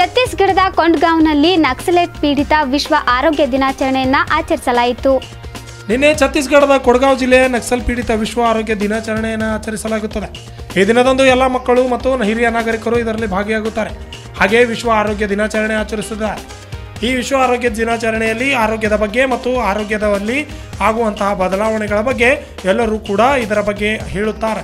ಛತ್ತೀಸ್ಗಢದ ಕೊಂಡ್ಗಾಂವ್ನಲ್ಲಿ ನಕ್ಸಲೈಟ್ ಪೀಡಿತ ವಿಶ್ವ ಆರೋಗ್ಯ ದಿನಾಚರಣೆಯನ್ನು ಆಚರಿಸಲಾಯಿತು. ನಿನ್ನೆ ಛತ್ತೀಸ್ಗಢದ ಕೊಡಗಾಂವ್ ಜಿಲ್ಲೆಯ ನಕ್ಸಲ್ ಪೀಡಿತ ವಿಶ್ವ ಆರೋಗ್ಯ ದಿನಾಚರಣೆಯನ್ನು ಆಚರಿಸಲಾಗುತ್ತದೆ. ಈ ದಿನದಂದು ಎಲ್ಲ ಮಕ್ಕಳು ಮತ್ತು ಹಿರಿಯ ನಾಗರಿಕರು ಇದರಲ್ಲಿ ಭಾಗಿಯಾಗುತ್ತಾರೆ. ಹಾಗೆಯೇ ವಿಶ್ವ ಆರೋಗ್ಯ ದಿನಾಚರಣೆ ಆಚರಿಸುತ್ತಾರೆ. ಈ ವಿಶ್ವ ಆರೋಗ್ಯ ದಿನಾಚರಣೆಯಲ್ಲಿ ಆರೋಗ್ಯದ ಬಗ್ಗೆ ಮತ್ತು ಆರೋಗ್ಯದಲ್ಲಿ ಆಗುವಂತಹ ಬದಲಾವಣೆಗಳ ಬಗ್ಗೆ ಎಲ್ಲರೂ ಕೂಡ ಇದರ ಬಗ್ಗೆ ಹೇಳುತ್ತಾರೆ.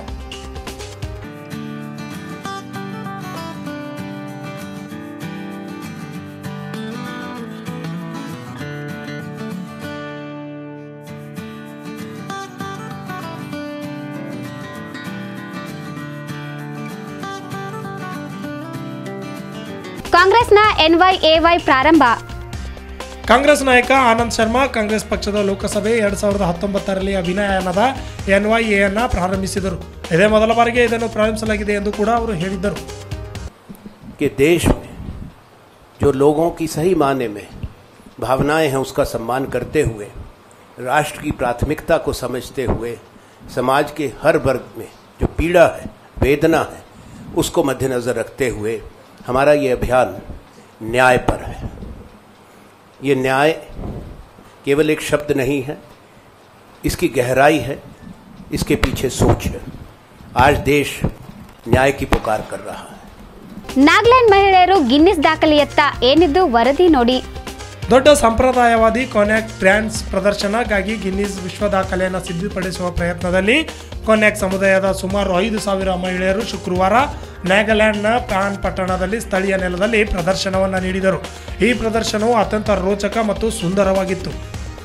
ಕಾಂಗ್ರೆಸ್ನ NYAY ಪ್ರಾರಂಭ. ಕಾಂಗ್ರೆಸ್ ನಾಯಕ ಆನಂದ್ ಶರ್ಮಾ ಕಾಂಗ್ರೆಸ್ ಪಕ್ಷದ ಲೋಕಸಭೆ 2019ರಲ್ಲಿ ಅಭಿಯಾನದ NYA ಅನ್ನು ಪ್ರಾರಂಭಿಸಿದರು. ಇದೇ ಮೊದಲ ಬಾರಿಗೆ ಇದನ್ನು ಪ್ರಾರಂಭಿಸಲಾಗಿದೆ ಎಂದು ಕೂಡ ಅವರು ಹೇಳಿದರು. कि देश में जो लोगों की सही मायने में भावनाएं हैं उसका सम्मान करते हुए, राष्ट्र की प्राथमिकता को समझते हुए, समाज के हर वर्ग में जो पीड़ा है, वेदना है, उसको मद्देनज़र रखते हुए हमारा ये अभियान न्याय पर है. ये न्याय केवल एक शब्द नहीं है, इसकी गहराई है, इसके पीछे सोच है. आज देश न्याय की पुकार कर रहा है. ನಾಗಾಲ್ಯಾಂಡ್ ಮಹಿಳೆಯರು ಗಿನ್ನಿಸ್ ದಾಖಲೆಯತ್ತ ಏನಿದ್ದು ವರದಿ ನೋಡಿ. ದೊಡ್ಡ ಸಂಪ್ರದಾಯವಾದಿ ಕೊನ್ಯಾಕ್ ಡ್ಯಾನ್ಸ್ ಪ್ರದರ್ಶನಕ್ಕಾಗಿ ಗಿನ್ನಿಸ್ ವಿಶ್ವ ದಾಖಲೆಯನ್ನು ಸಿದ್ಧಪಡಿಸುವ ಪ್ರಯತ್ನದಲ್ಲಿ ಕೊನ್ಯಾಕ್ ಸಮುದಾಯದ ಸುಮಾರು 5,000 ಮಹಿಳೆಯರು ಶುಕ್ರವಾರ ನಾಗಾಲ್ಯಾಂಡ್ನ ಪ್ರಾನ್ ಪಟ್ಟಣದಲ್ಲಿ ಸ್ಥಳೀಯ ನೆಲದಲ್ಲಿ ಪ್ರದರ್ಶನವನ್ನು ನೀಡಿದರು. ಈ ಪ್ರದರ್ಶನವು ಅತ್ಯಂತ ರೋಚಕ ಮತ್ತು ಸುಂದರವಾಗಿತ್ತು.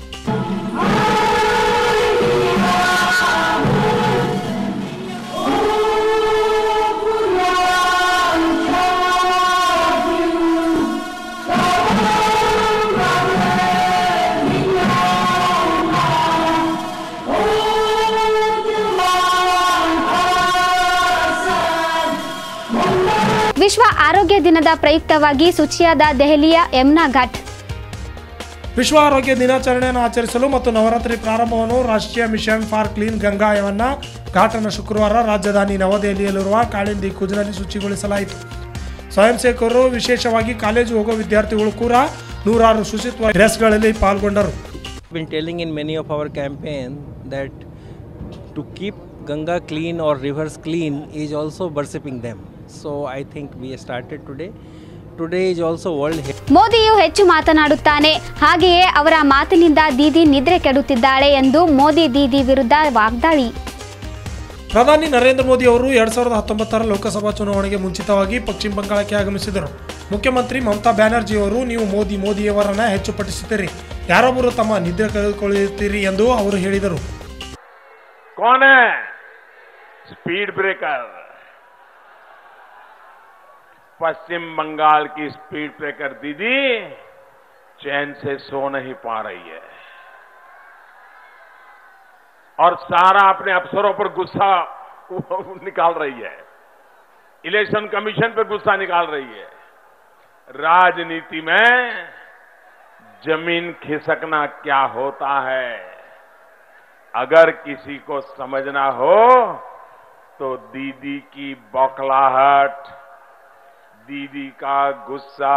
ವಿಶ್ವ ಆರೋಗ್ಯ ದಿನದ ಪ್ರಯುಕ್ತವಾಗಿ ಶುಚಿಯಾದ ದೆಹಲಿಯ ಯಮುನಾ ಘಾಟ್. ವಿಶ್ವ ಆರೋಗ್ಯ ದಿನಾಚರಣೆಯನ್ನು ಆಚರಿಸಲು ಮತ್ತು ನವರಾತ್ರಿ ಪ್ರಾರಂಭವನ್ನು ರಾಷ್ಟ್ರೀಯ mission for clean Ganga Yamuna ghat ಅನ್ನು ಶುಕ್ರವಾರ ರಾಜಧಾನಿ ನವದೆಹಲಿಯಲ್ಲಿರುವ ಕಾಳಿಂದಿ ಕುಜ್ನಲ್ಲಿ ಶುಚಿಗೊಳಿಸಲಾಯಿತು. ಸ್ವಯಂ ಸೇವಕರು, ವಿಶೇಷವಾಗಿ ಕಾಲೇಜು ಹೋಗುವ ವಿದ್ಯಾರ್ಥಿಗಳು ಕೂಡ ನೂರಾರು ಶುಚಿತ್ವ ಡ್ರೆಸ್ಗಳಲ್ಲಿ ಪಾಲ್ಗೊಂಡರು. Been telling in many of our campaign that to keep Ganga clean or rivers clean is also worshipping them. So I think we started today. Today is also World Health. ಮೋದಿಯು ಹೆಚ್ಚು ಮಾತನಾಡುತ್ತಾನೆ, ಹಾಗೆಯೇ ಅವರ ಮಾತಿನಿಂದ ದೀದಿ ನಿದ್ರೆ ಕೆಡುತ್ತಿದ್ದಾಳೆ ಎಂದು ಮೋದಿ ದೀದಿ ವಿರುದ್ಧ ವಾಗ್ದಾಳಿ. ಪ್ರಧಾನಿ ನರೇಂದ್ರ ಮೋದಿ ಅವರು 2019ರ ಲೋಕಸಭಾ ಚುನಾವಣೆಗೆ ಮುಂಚಿತವಾಗಿ ಪಶ್ಚಿಮ ಬಂಗಾಳಕ್ಕೆ ಆಗಮಿಸಿದರು. ಮುಖ್ಯಮಂತ್ರಿ ಮಮತಾ ಬ್ಯಾನರ್ಜಿ ಅವರು, ನೀವು ಮೋದಿಯವರನ್ನ ಹೆಚ್ಚು ಪಠಿಸುತ್ತೀರಿ, ಯಾರೊಬ್ಬರು ತಮ್ಮ ನಿದ್ರೆ ಕಳೆದುಕೊಳ್ಳುತ್ತೀರಿ ಎಂದು ಅವರು ಹೇಳಿದರು. कौन है स्पीड ब्रेकर? पश्चिम बंगाल की स्पीड ब्रेकर दीदी चैन से सो नहीं पा रही है और सारा अपने अफसरों पर गुस्सा निकाल रही है, इलेक्शन कमीशन पर गुस्सा निकाल रही है. राजनीति में जमीन खिसकना क्या होता है, अगर किसी को समझना हो तो दीदी की बौखलाहट, दीदी का गुस्सा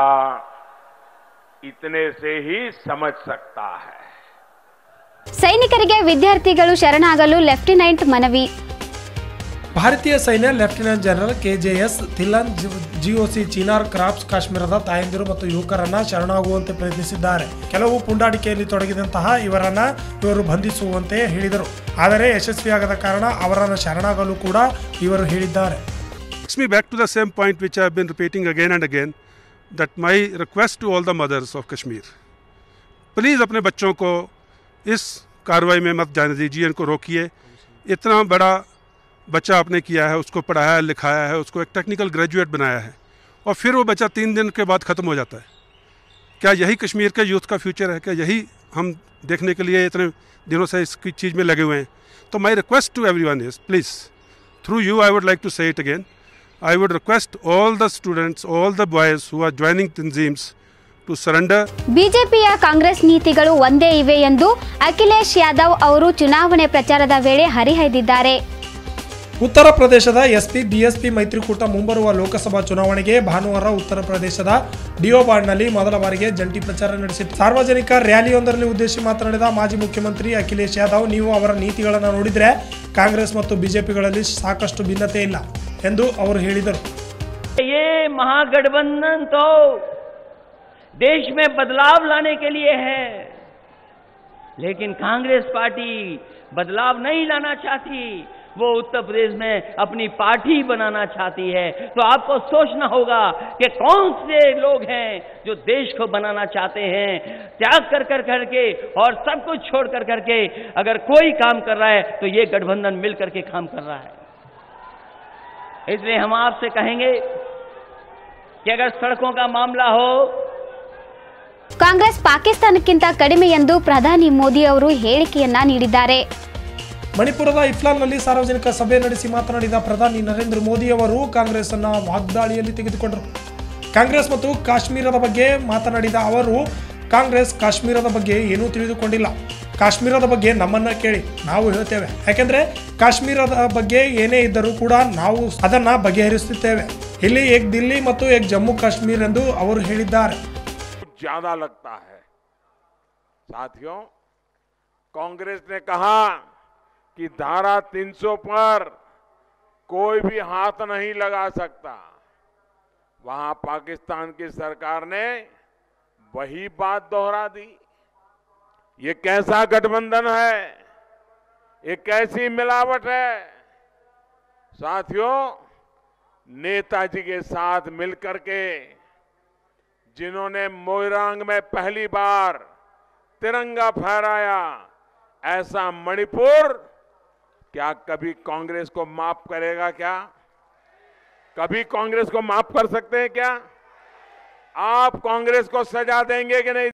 इतने से ही समझ सकता है. ಸೈನಿಕರಿಗೆ ವಿದ್ಯಾರ್ಥಿಗಳು ಶರಣಾಗಲು ಲೆಫ್ಟಿನೆಂಟ್ ಮನವಿ. ಭಾರತೀಯ ಸೈನ್ಯ lieutenant general KJS Dhillon GOC Chinar corps ಕಾಶ್ಮೀರದ ತಾಯಂದಿರು ಮತ್ತು ಯುವಕರನ್ನ ಶರಣಾಗುವಂತೆ ಪ್ರಯತ್ನಿಸಿದ್ದಾರೆ. ಕೆಲವು ಪುಂಡಾಟಿಕೆಯಲ್ಲಿ ತೊಡಗಿದಂತಹ ಇವರು ಬಂಧಿಸುವಂತೆ ಹೇಳಿದರು. ಆದರೆ ಯಶಸ್ವಿಯಾಗದ ಕಾರಣ ಅವರನ್ನು ಶರಣಾಗಲು ಕೂಡ ಇವರು ಹೇಳಿದ್ದಾರೆ. Takes me back to the same point which I have been repeating again and again, that my request to all the mothers of Kashmir, please अपने बच्चों को इस कार्रवाई में मत जाने दीजिए, इनको रोकिए. इतना बड़ा बच्चा आपने किया है, उसको पढ़ाया लिखाया है, उसको एक टेक्निकल ग्रेजुएट बनाया है, और फिर वो बच्चा 3 दिन के बाद ख़त्म हो जाता है. क्या यही कश्मीर के यूथ का फ्यूचर है? क्या यही हम देखने के लिए इतने दिनों से इसकी चीज़ में लगे हुए हैं? तो my request to everyone is, please through you I would like to say it again, I would request all the students, all the boys who are joining Tanzeems to surrender. ಬಿಜೆಪಿಯ ಕಾಂಗ್ರೆಸ್ ನೀತಿಗಳು ಒಂದೇ ಇವೆ ಎಂದು ಅಖಿಲೇಶ್ ಯಾದವ್ ಅವರು ಚುನಾವಣೆ ಪ್ರಚಾರದ ವೇಳೆ ಹರಿಹಾಯ್ದಿದ್ದಾರೆ. ಉತ್ತರ ಪ್ರದೇಶದ ಎಸ್ಪಿ ಬಿಎಸ್ಪಿ ಮೈತ್ರಿಕೂಟ ಮುಂಬರುವ ಲೋಕಸಭಾ ಚುನಾವಣೆಗೆ ಭಾನುವಾರ ಉತ್ತರ ಪ್ರದೇಶದ ಡಿಯೋಬಾಡ್ನಲ್ಲಿ ಮೊದಲ ಬಾರಿಗೆ ಜಂಟಿ ಪ್ರಚಾರ ನಡೆಸಿತು. ಸಾರ್ವಜನಿಕ ರ್ಯಾಲಿಯೊಂದರಲ್ಲಿ ಉದ್ದೇಶಿಸಿ ಮಾತನಾಡಿದ ಮಾಜಿ ಮುಖ್ಯಮಂತ್ರಿ ಅಖಿಲೇಶ್ ಯಾದವ್, ನೀವು ಅವರ ನೀತಿಗಳನ್ನು ನೋಡಿದರೆ ಕಾಂಗ್ರೆಸ್ ಮತ್ತು ಬಿಜೆಪಿಗಳಲ್ಲಿ ಸಾಕಷ್ಟು ಭಿನ್ನತೆ ಇಲ್ಲ ಎಂದು ಅವರು ಹೇಳಿದರು. ये महागठबंधन तो देश में बदलाव लाने के लिए है, लेकिन कांग्रेस पार्टी बदलाव नहीं लाना चाहती, वो उत्तर प्रदेश में अपनी पार्टी बनाना चाहती है. तो आपको सोचना होगा कि कौन से लोग हैं जो देश को बनाना चाहते हैं, त्याग कर कर करके और सब कुछ छोड़ कर करके अगर कोई काम कर रहा है तो ये गठबंधन मिल करके काम कर रहा है. इसलिए हम आपसे कहेंगे कि अगर सड़कों का मामला हो, ಕಾಂಗ್ರೆಸ್ ಪಾಕಿಸ್ತಾನಕ್ಕಿಂತ ಕಡಿಮೆ ಎಂದು ಪ್ರಧಾನಿ ಮೋದಿ ಅವರು ಹೇಳಿಕೆಯನ್ನ ನೀಡಿದ್ದಾರೆ. ಮಣಿಪುರದ ಇಫ್ಲಾಲ್ನಲ್ಲಿ ಸಾರ್ವಜನಿಕ ಸಭೆ ನಡೆಸಿ ಮಾತನಾಡಿದ ಪ್ರಧಾನಿ ನರೇಂದ್ರ ಮೋದಿ ಅವರು ಕಾಂಗ್ರೆಸ್ ಅನ್ನು ವಾಗ್ದಾಳಿಯಲ್ಲಿ ತೆಗೆದುಕೊಂಡರು. ಕಾಂಗ್ರೆಸ್ ಮತ್ತು ಕಾಶ್ಮೀರದ ಬಗ್ಗೆ ಮಾತನಾಡಿದ ಅವರು, ಕಾಂಗ್ರೆಸ್ ಕಾಶ್ಮೀರದ ಬಗ್ಗೆ ಏನೂ ತಿಳಿದುಕೊಂಡಿಲ್ಲ. ಕಾಶ್ಮೀರದ ಬಗ್ಗೆ ನಮ್ಮನ್ನ ಕೇಳಿ, ನಾವು ಹೇಳ್ತೇವೆ. ಯಾಕೆಂದ್ರೆ ಕಾಶ್ಮೀರದ ಬಗ್ಗೆ ಏನೇ ಇದ್ದರೂ ಕೂಡ ನಾವು ಅದನ್ನ ಬಗೆಹರಿಸುತ್ತೇವೆ. ಇಲ್ಲಿ ಏಕ್ ದಿಲ್ಲಿ ಮತ್ತು ಏಕ್ ಜಮ್ಮು ಕಾಶ್ಮೀರ್ ಎಂದು ಅವರು ಹೇಳಿದ್ದಾರೆ. ज्यादा लगता है साथियों, कांग्रेस ने कहा कि धारा 300 पर कोई भी हाथ नहीं लगा सकता. वहां पाकिस्तान की सरकार ने वही बात दोहरा दी. ये कैसा गठबंधन है, ये कैसी मिलावट है. साथियों, नेताजी के साथ मिलकर के जिन्होंने मोइरांग में पहली बार तिरंगा फहराया, ऐसा मणिपुर क्या कभी कांग्रेस को माफ करेगा? क्या कभी कांग्रेस को माफ कर सकते हैं? क्या आप कांग्रेस को सजा देंगे कि नहीं?